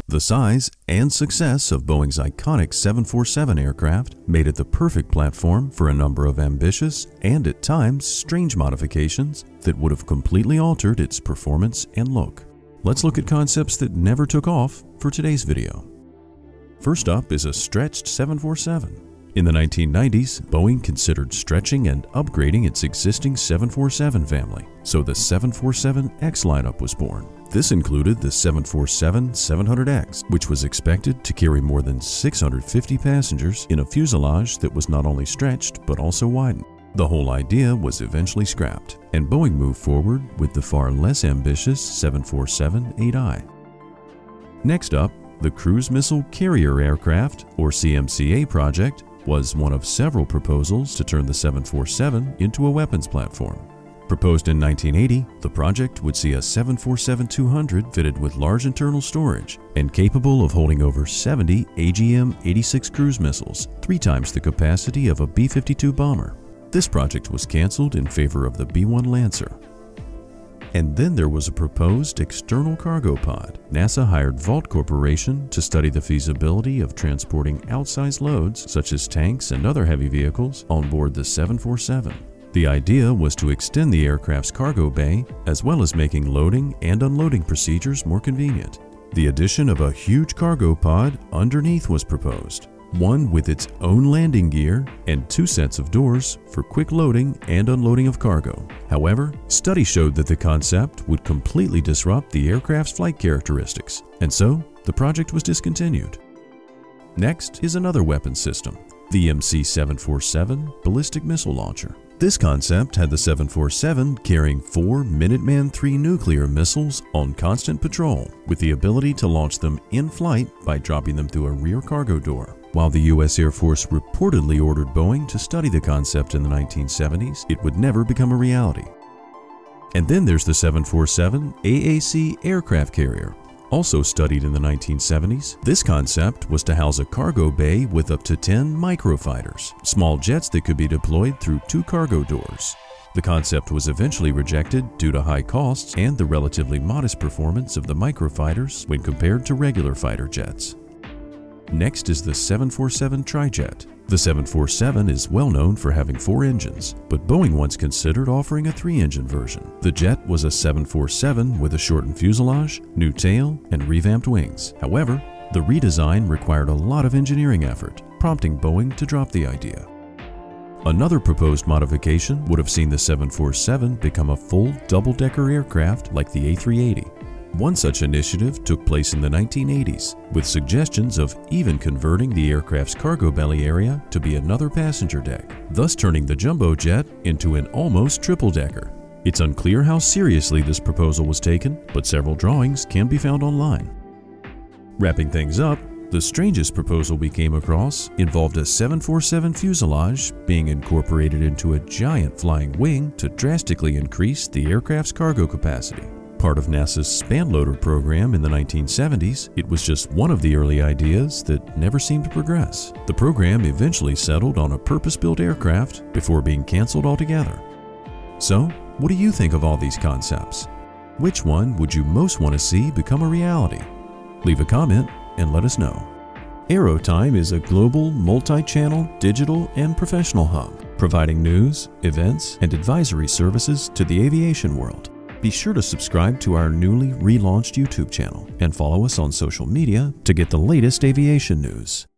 The size and success of Boeing's iconic 747 aircraft made it the perfect platform for a number of ambitious and at times strange modifications that would have completely altered its performance and look. Let's look at concepts that never took off for today's video. First up is a stretched 747. In the 1990s, Boeing considered stretching and upgrading its existing 747 family, so the 747X lineup was born. This included the 747-700X, which was expected to carry more than 650 passengers in a fuselage that was not only stretched but also widened. The whole idea was eventually scrapped, and Boeing moved forward with the far less ambitious 747-8i. Next up, the Cruise Missile Carrier Aircraft, or CMCA project, was one of several proposals to turn the 747 into a weapons platform. Proposed in 1980, the project would see a 747-200 fitted with large internal storage and capable of holding over 70 AGM-86 cruise missiles, 3 times the capacity of a B-52 bomber. This project was canceled in favor of the B-1 Lancer. And then there was a proposed external cargo pod. NASA hired Vault Corporation to study the feasibility of transporting outsized loads, such as tanks and other heavy vehicles, on board the 747. The idea was to extend the aircraft's cargo bay, as well as making loading and unloading procedures more convenient. The addition of a huge cargo pod underneath was proposed, one with its own landing gear and 2 sets of doors for quick loading and unloading of cargo. However, studies showed that the concept would completely disrupt the aircraft's flight characteristics, and so the project was discontinued. Next is another weapons system, the MC-747 ballistic missile launcher. This concept had the 747 carrying 4 Minuteman III nuclear missiles on constant patrol, with the ability to launch them in flight by dropping them through a rear cargo door. While the U.S. Air Force reportedly ordered Boeing to study the concept in the 1970s, it would never become a reality. And then there's the 747 AAC Aircraft Carrier. Also studied in the 1970s, this concept was to house a cargo bay with up to 10 microfighters, small jets that could be deployed through 2 cargo doors. The concept was eventually rejected due to high costs and the relatively modest performance of the microfighters when compared to regular fighter jets. Next is the 747 Triet. The 747 is well known for having 4 engines, but Boeing once considered offering a 3-engine version. The jet was a 747 with a shortened fuselage, new tail, and revamped wings. However, the redesign required a lot of engineering effort, prompting Boeing to drop the idea. Another proposed modification would have seen the 747 become a full double-decker aircraft like the A380. One such initiative took place in the 1980s, with suggestions of even converting the aircraft's cargo belly area to be another passenger deck, thus turning the jumbo jet into an almost triple-decker. It's unclear how seriously this proposal was taken, but several drawings can be found online. Wrapping things up, the strangest proposal we came across involved a 747 fuselage being incorporated into a giant flying wing to drastically increase the aircraft's cargo capacity. Part of NASA's span loader program in the 1970s, it was just one of the early ideas that never seemed to progress. The program eventually settled on a purpose-built aircraft before being canceled altogether. So, what do you think of all these concepts? Which one would you most want to see become a reality? Leave a comment and let us know. Aerotime is a global, multi-channel, digital, and professional hub, providing news, events, and advisory services to the aviation world. Be sure to subscribe to our newly relaunched YouTube channel and follow us on social media to get the latest aviation news.